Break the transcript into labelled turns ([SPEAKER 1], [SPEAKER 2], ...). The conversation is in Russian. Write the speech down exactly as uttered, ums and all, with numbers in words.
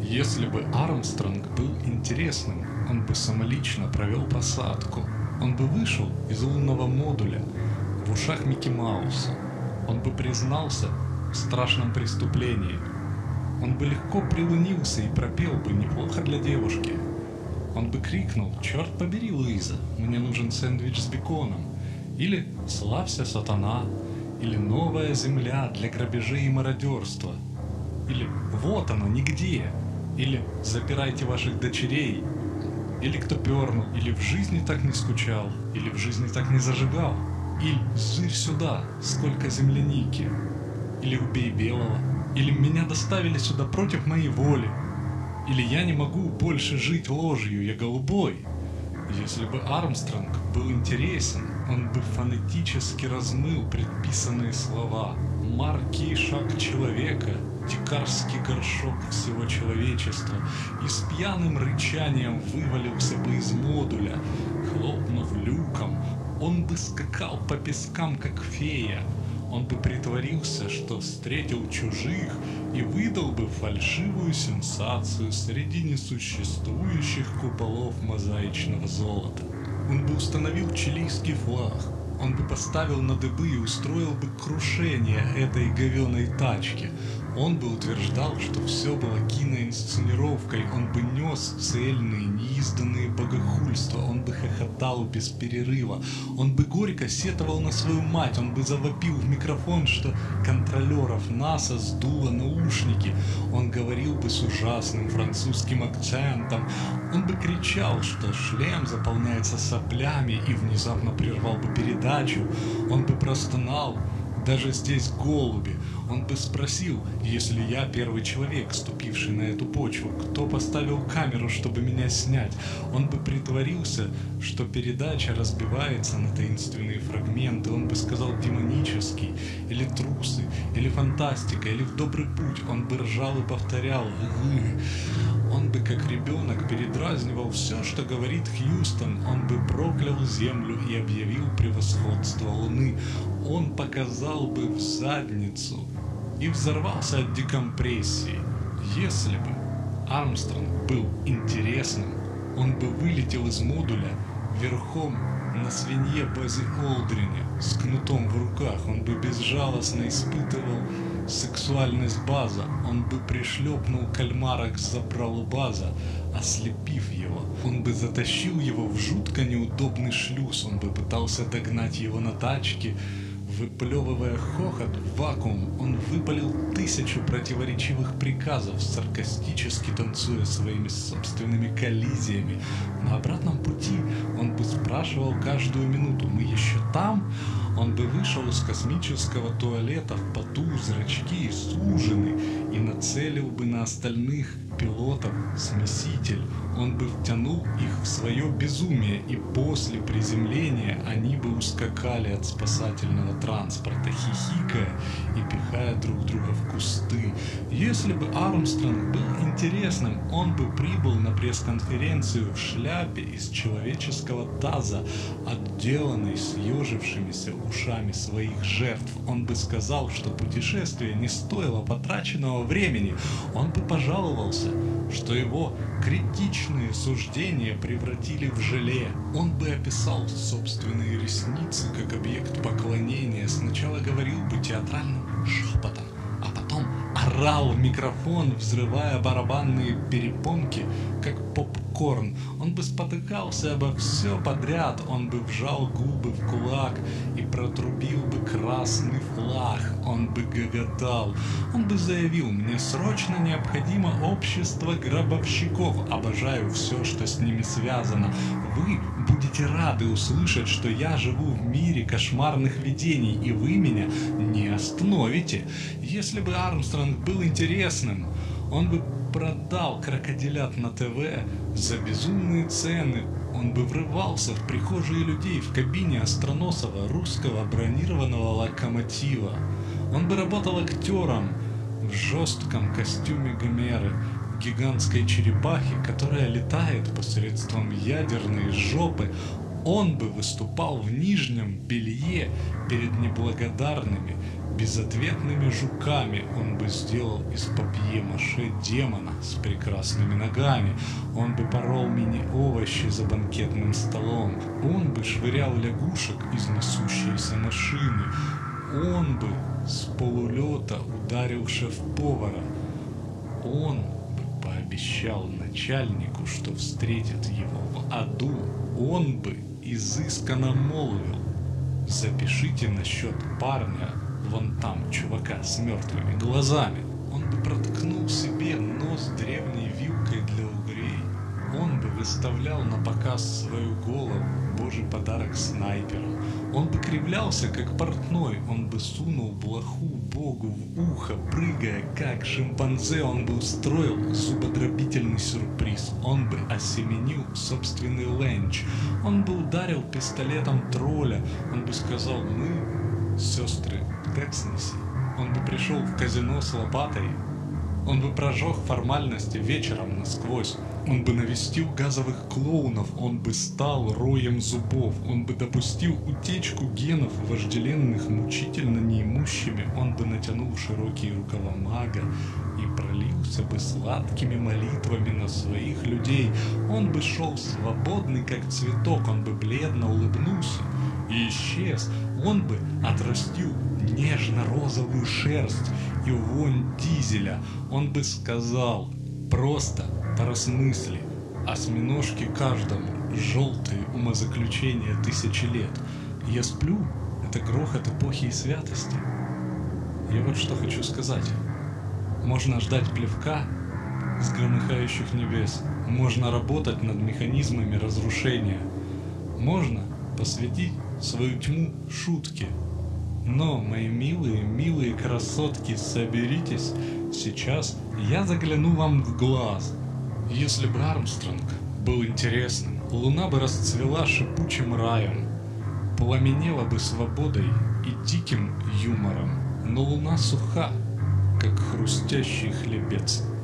[SPEAKER 1] Если бы Армстронг был интересным, он бы самолично провел посадку. Он бы вышел из лунного модуля в ушах Микки Мауса. Он бы признался в страшном преступлении. Он бы легко прилунился и пропел бы неплохо для девушки. Он бы крикнул: «Черт побери, Луиза, мне нужен сэндвич с беконом!» Или «Славься, сатана!» Или «Новая земля для грабежей и мародерства!» Или «Вот оно, нигде!» Или «Запирайте ваших дочерей!» Или «Кто пернул!» Или «В жизни так не скучал!» Или «В жизни так не зажигал!» Или «Зырь сюда! Сколько земляники!» Или «Убей белого!» Или «Меня доставили сюда против моей воли!» Или «Я не могу больше жить ложью, я голубой!» Если бы Армстронг был интересен, он бы фонетически размыл предписанные слова. Маркий шаг человека, дикарский горшок всего человечества, и с пьяным рычанием вывалился бы из модуля. Хлопнув люком, он бы скакал по пескам, как фея. Он бы притворился, что встретил чужих, и выдал бы фальшивую сенсацию среди несуществующих куполов мозаичного золота. Он бы установил чилийский флаг, он бы поставил на дыбы и устроил бы крушение этой говёной тачки. Он бы утверждал, что все было киноинсценировкой, он бы нес цельные, неизданные богохульства, он бы хохотал без перерыва, он бы горько сетовал на свою мать, он бы завопил в микрофон, что контролеров НАСА сдуло наушники, он говорил бы с ужасным французским акцентом, он бы кричал, что шлем заполняется соплями, и внезапно прервал бы передачу, он бы простонал: «Даже здесь голуби!» Он бы спросил: «Если я первый человек, ступивший на эту почву, кто поставил камеру, чтобы меня снять?» Он бы притворился, что передача разбивается на таинственные фрагменты. Он бы сказал «демонический», или «трусы», или «фантастика», или «в добрый путь». Он бы ржал и повторял «гы». Он бы, как ребенок, передразнивал все, что говорит Хьюстон. Он бы проклял землю и объявил превосходство Луны. Он показал бы в задницу и взорвался от декомпрессии. Если бы Армстронг был интересным, он бы вылетел из модуля верхом на свинье Баззи Олдрине с кнутом в руках. Он бы безжалостно испытывал сексуальность База. Он бы пришлепнул кальмара к забралу База, ослепив его. Он бы затащил его в жутко неудобный шлюз. Он бы пытался догнать его на тачке. Выплевывая хохот в вакуум, он выпалил тысячу противоречивых приказов, саркастически танцуя своими собственными коллизиями. На обратном пути он бы спрашивал каждую минуту: «Мы еще там?» Он бы вышел из космического туалета в поту, зрачки сужены, и нацелил бы на остальных пилотов смеситель. Он бы втянул их в свое безумие, и после приземления они бы ускакали от спасательного транспорта, хихикая и пихая друг друга в кусты. Если бы Армстронг был интересным, он бы прибыл на пресс-конференцию в шляпе из человеческого таза, отделанной съежившимися ушами своих жертв. Он бы сказал, что путешествие не стоило потраченного времени. Он бы пожаловался, что его критичные суждения превратили в желе. Он бы описал собственные ресницы как объект поклонения. Сначала говорил бы театральным шепотом, а потом орал в микрофон, взрывая барабанные перепонки, как попкорн. Он бы спотыкался обо все подряд, он бы вжал губы в кулак и протрубил бы красный флаг. Он бы гоготал. Он бы заявил: «Мне срочно необходимо общество гробовщиков. Обожаю все, что с ними связано. Вы будете рады услышать, что я живу в мире кошмарных видений, и вы меня не остановите». Если бы Армстронг был интересным, он бы продал крокодилят на ТВ за безумные цены. Он бы врывался в прихожие людей в кабине остроносого русского бронированного локомотива. Он бы работал актером в жестком костюме Гомеры, гигантской черепахи, которая летает посредством ядерной жопы. Он бы выступал в нижнем белье перед неблагодарными, безответными жуками. Он бы сделал из папье-маше демона с прекрасными ногами. Он бы порол мини-овощи за банкетным столом. Он бы швырял лягушек из несущейся машины. Он бы с полулета ударил шеф-повара. Он бы пообещал начальнику, что встретит его в аду. Он бы изысканно молвил: запишите насчет парня, вон там чувака с мертвыми глазами. Он бы проткнул себе нос древней вилкой для угрей. Он бы выставлял на показ свою голову, божий подарок снайперу. Он бы кривлялся, как портной. Он бы сунул блоху богу в ухо, прыгая, как шимпанзе. Он бы устроил зубодробительный сюрприз. Он бы осеменил собственный ленч. Он бы ударил пистолетом тролля. Он бы сказал: мы, сестры Текснеси. Он бы пришел в казино с лопатой. Он бы прожег формальности вечером насквозь. Он бы навестил газовых клоунов. Он бы стал роем зубов. Он бы допустил утечку генов вожделенных мучительно неимущими. Он бы натянул широкие рукава мага и пролился бы сладкими молитвами на своих людей. Он бы шел свободный, как цветок. Он бы бледно улыбнулся и исчез. Он бы отрастил нежно-розовую шерсть и вонь дизеля. Он бы сказал: просто поразмысли, осьминожки каждому, желтые умозаключения тысячи лет. Я сплю, это грохот эпохи и святости. Я вот что хочу сказать. Можно ждать плевка с громыхающих небес. Можно работать над механизмами разрушения. Можно посвятить свою тьму шутке. Но, мои милые, милые красотки, соберитесь, сейчас я загляну вам в глаз. Если бы Армстронг был интересным, луна бы расцвела шипучим раем, пламенела бы свободой и диким юмором, но луна суха, как хрустящий хлебец.